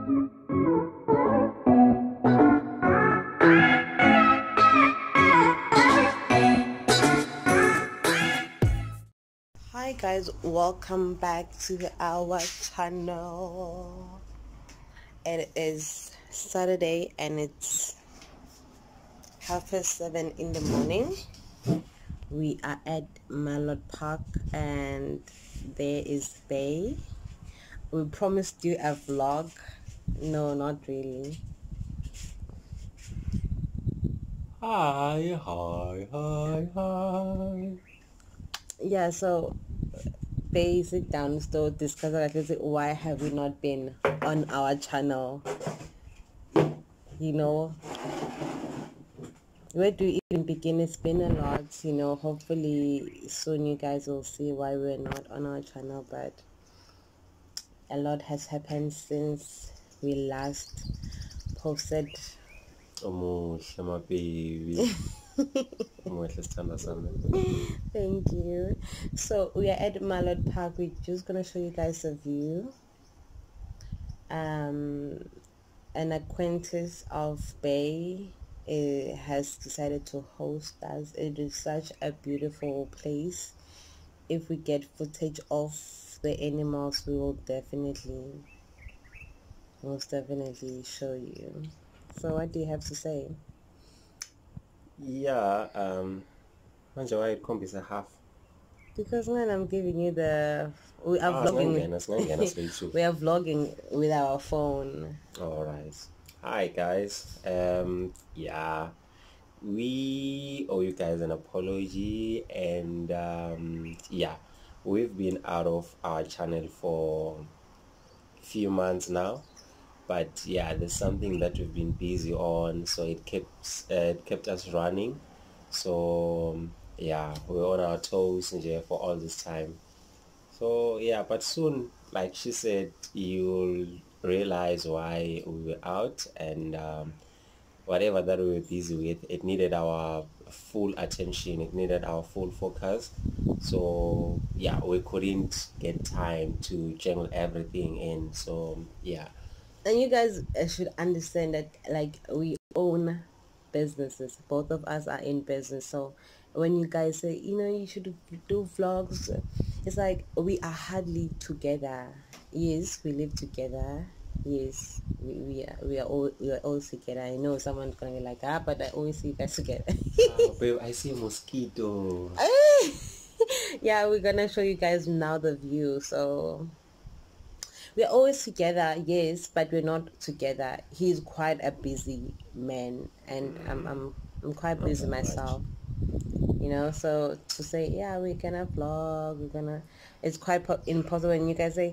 Hi guys, welcome back to our channel. It is Saturday and it's 7:30 in the morning. We are at Marloth Park and there is Bay. We promised you a vlog. No, not really. Hi. Yeah, so basic down to discuss why have we not been on our channel, you know. Where do you even begin? It's been a lot, you know. Hopefully soon you guys will see why we're not on our channel, but a lot has happened since we last posted. Omuhle my baby. Omuhle sithanda sami. Thank you. So we are at Marloth Park. We're just gonna show you guys a view. An acquaintance of Bay has decided to host us. It is such a beautiful place. If we get footage of the animals, we will most definitely show you. So what do you have to say? Yeah, manje wayikhombisa half. Because when I'm giving you we are vlogging. We are vlogging with our phone. All right. Hi guys. Yeah, we owe you guys an apology, and yeah, we've been out of our channel for a few months now. But yeah, there's something that we've been busy on, so it kept us running. So yeah, we're on our toes for all this time. So yeah, but soon, like she said, you'll realize why we were out, and whatever that we were busy with, it needed our full attention, it needed our full focus. So yeah, we couldn't get time to jangle everything in. So yeah. And you guys should understand that, like, we own businesses. Both of us are in business. So when you guys say, you know, you should do vlogs, it's like we are hardly together. Yes, we live together. Yes, we are all together. I know someone's gonna be like, but I always see you guys together. Babe, I see mosquitoes. Yeah, we're gonna show you guys now the view. So we're always together, yes, but we're not together. He's quite a busy man, and I'm quite busy myself, you know. So to say, yeah, we're gonna vlog, it's quite impossible. And you guys say,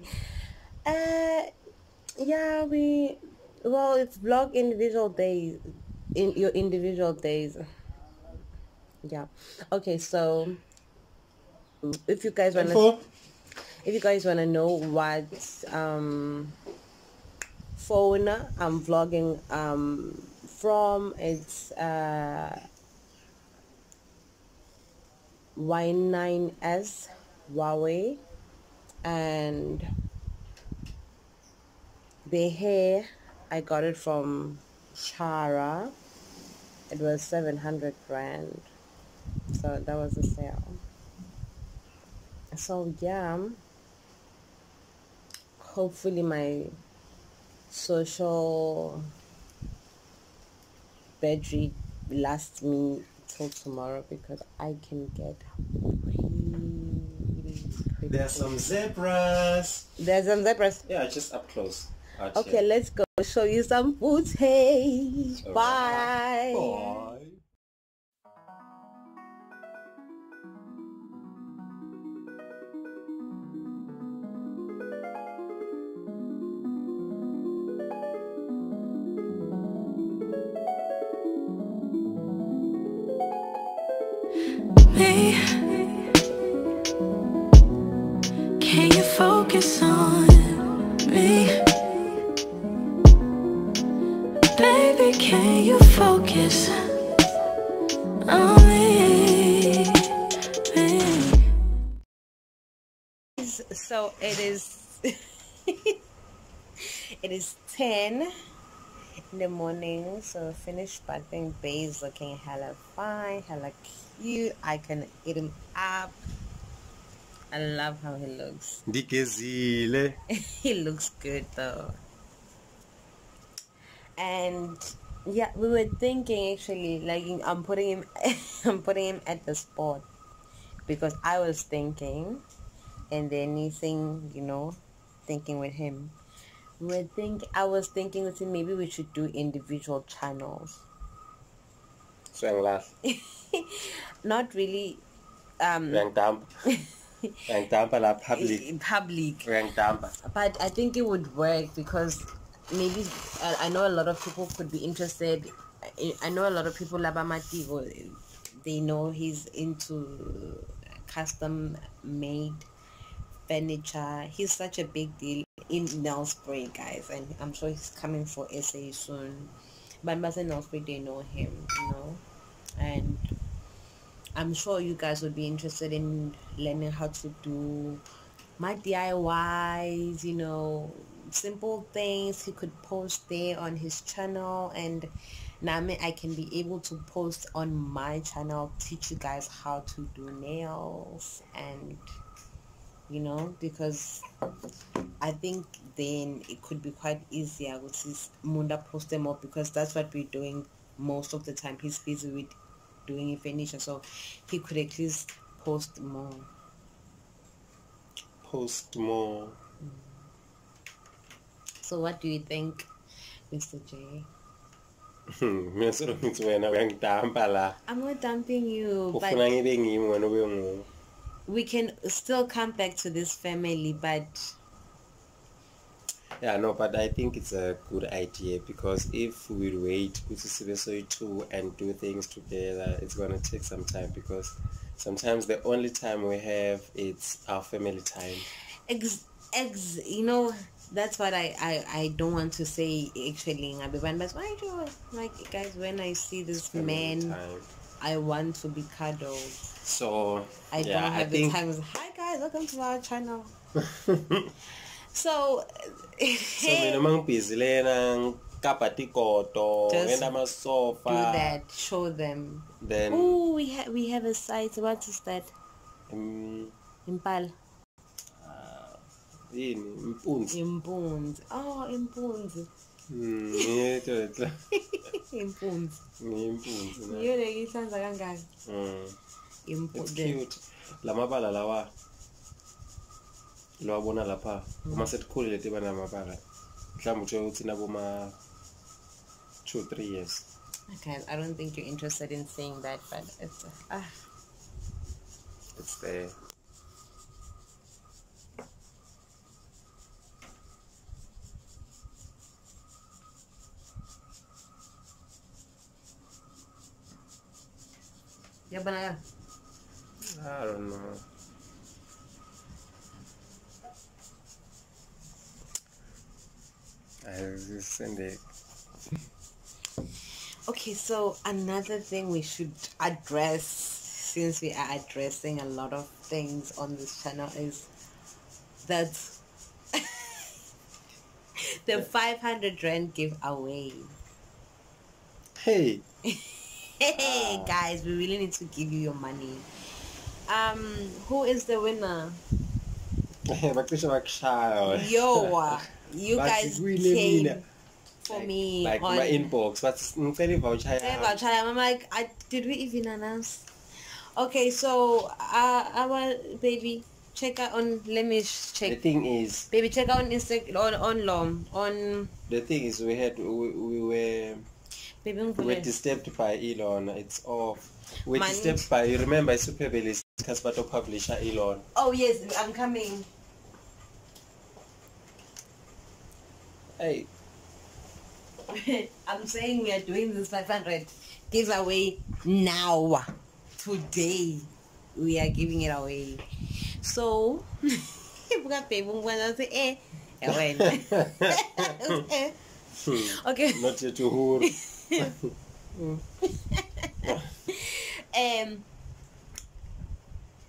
yeah, it's vlog individual days, in your individual days. Yeah, okay. So if you guys wanna know what phone I'm vlogging from, it's Y9S Huawei, and the hair I got it from Chara. It was 700 rand, so that was a sale. So yeah, hopefully my social battery lasts me till tomorrow, because I can get pretty There's some zebras. Yeah, just up close. Okay, let's go show you some footage. Bye. Bye. Me, can you focus on me? Baby, can you focus on me? So it is It is 10 in the morning, so finished bathing. Bae's looking hella fine, hella cute. I can eat him up. I love how he looks. He looks good though. And yeah, we were thinking actually, like I'm putting him I'm putting him at the spot because I was thinking, and then anything, thinking with him. I was thinking with him, maybe we should do individual channels. So Not really public, but I think it would work because maybe I know a lot of people could be interested. I know a lot of people they know he's into custom made furniture. He's such a big deal in Nelspruit, guys, and I'm sure he's coming for SA soon. But in Nelspruit, they know him, and I'm sure you guys would be interested in learning how to do my DIYs, simple things he could post there on his channel, and now I can be able to post on my channel, teach you guys how to do nails, and because I think then it could be quite easier with his Munda post them up, because that's what we're doing most of the time. He's busy with doing a furniture, so he could at least post more. So what do you think, Mr. J? I'm not dumping you, but we can still come back to this family, but yeah, no, but I think it's a good idea, because if we wait to and do things together, it's gonna take some time, because sometimes the only time we have it's our family time. That's what I don't want to say actually, but why do you, like, guys, when I see this man time, I want to be cuddled. So I don't have the time. Hi guys, welcome to our channel. So minimum busy kapatikoto just and sofa. Do that, show them. Then we have a site. What is that? Impala. Impunzi. Oh, impunzi. Impunzi. Yule ihlanza kangaka. Impunzi. Cute. Lamabala lawa. Lwabona lapha. Uma setikhulile tibana amabala. Mhlawumbe uthi naboma 2-3 years. Okay, I don't think you're interested in seeing that, but it's it's there. Yeah, but I don't know. I just send it. Okay, so another thing we should address, since we are addressing a lot of things on this channel, is that the 500 Rand giveaway. Hey. Hey guys, we really need to give you your money. Who is the winner? Yo, you guys came for me like on my inbox, but voucher. I'm like, did we even announce? Okay, so our baby, check out on. Let me check. The thing is, baby, check out on Instagram on. The thing is, we were disturbed by Elon. It's off. We're disturbed by. Remember, Superbelly Caspato publisher Elon. Oh yes, I'm coming. Hey. I'm saying we are doing this 500 giveaway now. Today we are giving it away. So okay. Not yet to who.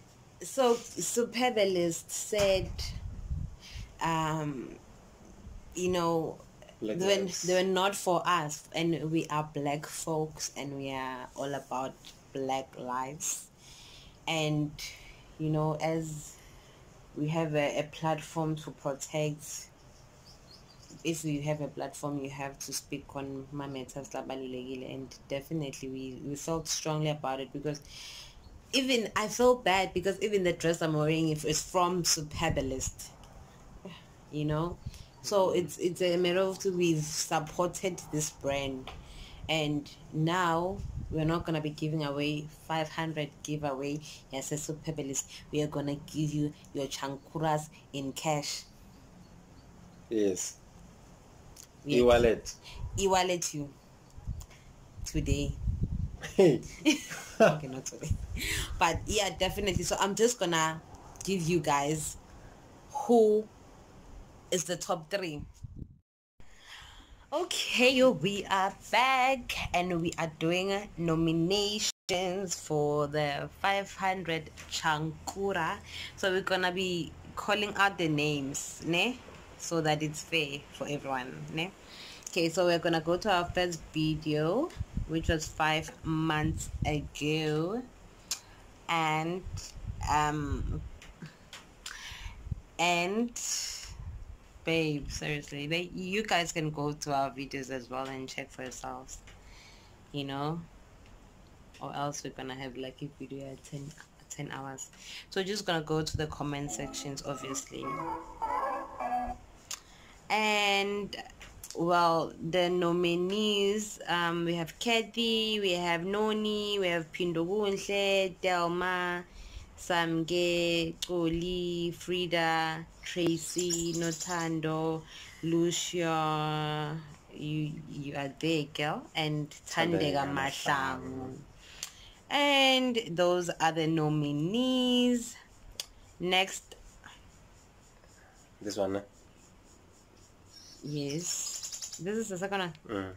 So Superbelist said you know, Black they lives. were not for us, and we are black folks, and we are all about black lives. And you know, as we have a platform to protect, if you have a platform, you have to speak on matters labalulekile, and definitely we felt strongly about it, because even I feel bad because even the dress I'm wearing is from Superbalist, you know. So it's a matter of we've supported this brand, and now we're not gonna be giving away 500 giveaway. Yes, a Superbalist. We are gonna give you your chankuras in cash. Yes. We E-wallet. e-wallet you today. Hey. Okay, not today, but yeah, definitely. So I'm just gonna give you guys who is the top 3. Okay, we are back and we are doing nominations for the 500 chankura. So we're gonna be calling out the names, ne, so that it's fair for everyone, ne. Okay, so we're gonna go to our first video, which was 5 months ago, and babe, seriously, you guys can go to our videos as well and check for yourselves, you know, or else we're gonna have like a video at 10 hours. So just gonna go to the comment sections, obviously. And well, the nominees, we have Kathy, we have Noni, we have Pindogunhle, Delma, Samge, Koli, Frida, Tracy, Notando, Lucia, you are there, girl, and Tandega Mahlangu. And those are the nominees. Next. This one, Yes, this is the second one.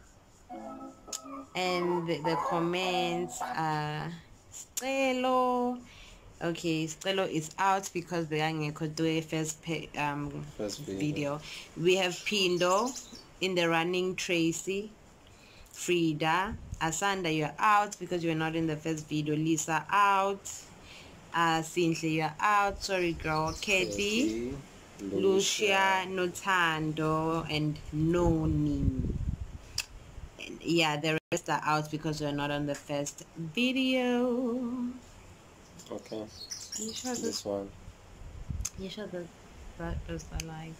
And the comments are Stelo. Okay, Stelo is out because the young could do a first video. We have Pindo in the running, Tracy, Frida, Asanda, you're out because you're not in the first video. Lisa out. Cynthia, you're out. Sorry, girl. Katie, Lucia, Notando, and Noni. And yeah, the rest are out because we're not on the first video. Okay. You sure this one? You sure that is like?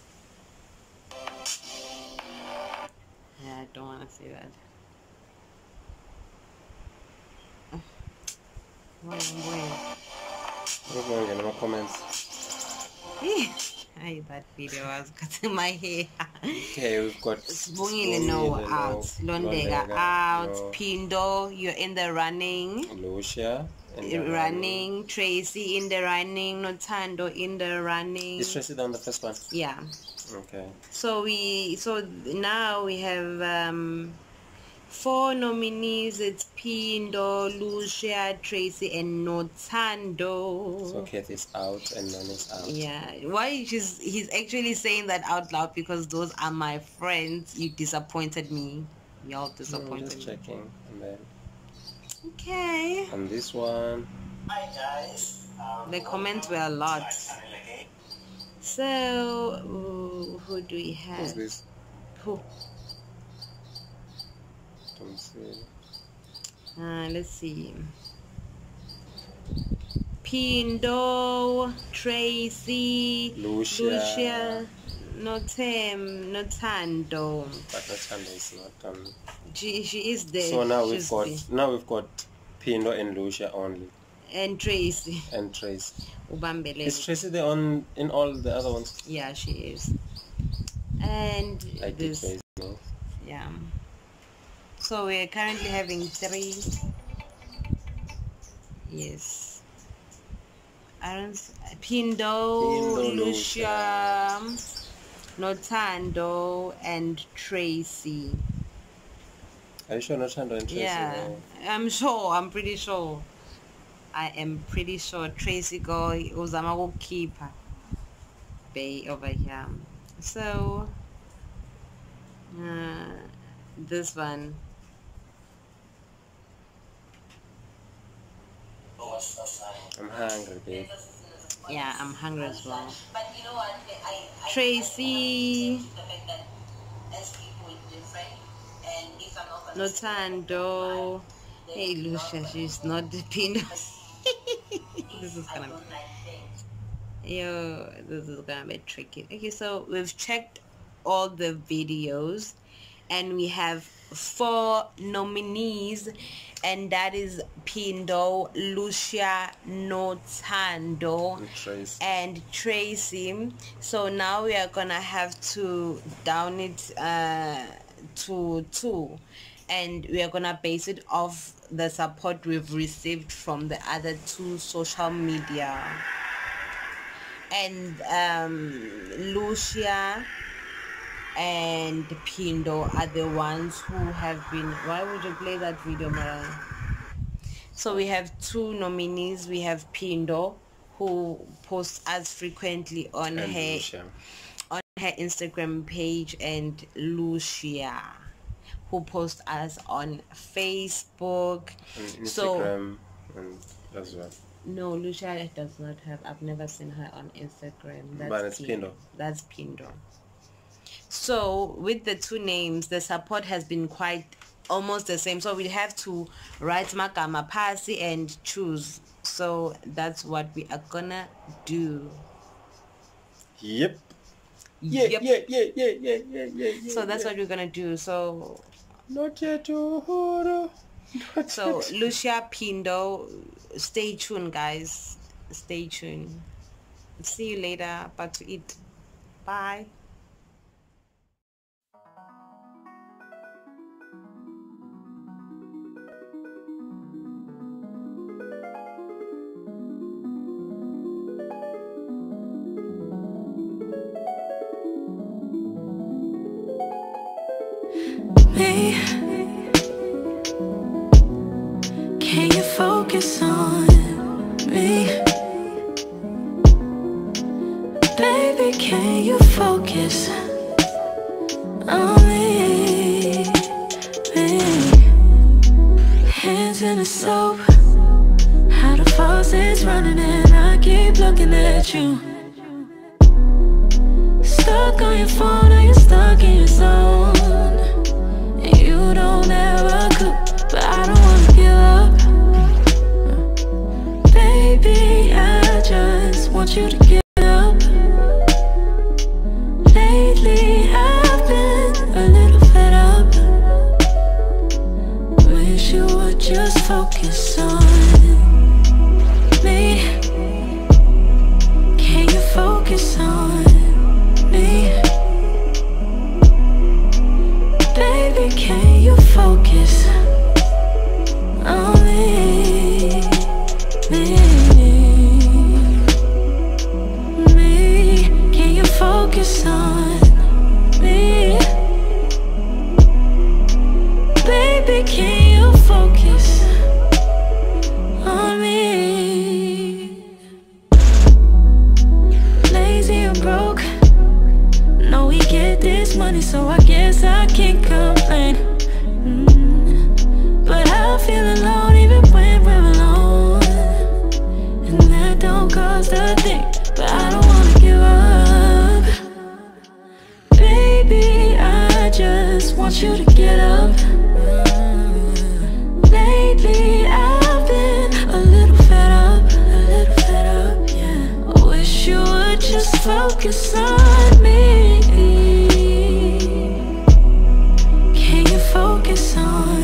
Yeah, I don't want to see that. What's going on in my comments? I hate that video. I was cutting my hair. Okay, we've got Spungile no out. Londega out. No. Pindo, you're in the running. Lucia in the running. Tracy in the running. Notando in the running. Is Tracy on the first one? Yeah. Okay. So now we have 4 nominees. It's Pindo, Lucia, Tracy, and Notando. So Kathy's out and Noni's out. Yeah. Why he's actually saying that out loud, because those are my friends. You disappointed me. Y'all disappointed just me. checking and then. Okay. And this one. Hi guys. The comments were a lot. So who do we have? Who's this? Who? Don't see. Let's see. Pindo, Tracy, Lucia, Notando. But Notando is not on. She is there. So now we've got Pindo and Lucia only. And Tracy. And Tracy. Ubambele. Is Tracy there in all the other ones? Yeah, she is. And this. Yeah. So we're currently having 3. Yes. Pindo, Lucia, Notando, and Tracy. Are you sure Notando and Tracy? Yeah, I'm sure. I'm pretty sure. I am pretty sure Tracy uzama keep Bay over here. So This one. I'm hungry, babe. Yeah, I'm hungry as well. Tracy. Notando. Hey, Lucia, she's not the peanut. This is gonna be, this is gonna be tricky. Okay, so we've checked all the videos and we have 4 nominees, and that is Pindo, Lucia, Notando, and Tracy. So now we are gonna have to down it to 2, and we are gonna base it off the support we've received from the other 2 social media. And Lucia and Pindo are the ones who have been. Why would you play that video, Mara? So we have 2 nominees. We have Pindo, who posts as frequently on her Instagram page, and Lucia, who posts us on Facebook, and Instagram, and as well. No, Lucia does not have. I've never seen her on Instagram. But it's Pindo. That's Pindo. So with the 2 names, the support has been quite almost the same. So we have to write Magama Pasi and choose. So that's what we are gonna do. Yep. So that's what we're gonna do. So not yet. So Lucia, Pindo, stay tuned, guys. Stay tuned. See you later. Back to eat. Bye. Me, can you focus on me? Baby, can you focus on me? Hands in the soap, how the faucet's running and I keep looking at you. Stuck on your phone or you're stuck in your zone. You don't ever cook, but I don't wanna give up. Baby, I just want you to get up. Lately I've been a little fed up. Wish you would just focus on me. Can you focus on me? Baby, can you focus on me? Can you focus on me? Baby, can you focus on me? Lazy and broke, know we get this money, so I guess I can't complain. But I feel alone even when we're alone, and that don't cost a thing, but I don't wanna give up. Baby, I just want you to get up. Lately I've been a little fed up, yeah. I wish you would just focus on me. Can you focus on